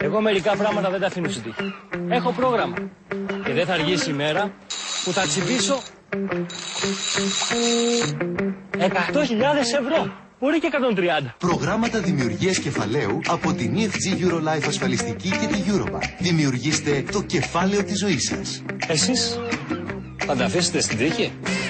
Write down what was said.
Εγώ μερικά πράγματα δεν τα αφήνω στη τύχη. Έχω πρόγραμμα. Και δεν θα αργήσει η μέρα που θα τσιμπήσω 100.000 ευρώ. Μπορεί και 130. Προγράμματα δημιουργίας κεφαλαίου από την EFG Eurolife Ασφαλιστική και τη Eurobank. Δημιουργήστε το κεφάλαιο της ζωής σας. Εσείς θα τα αφήσετε στην τύχη.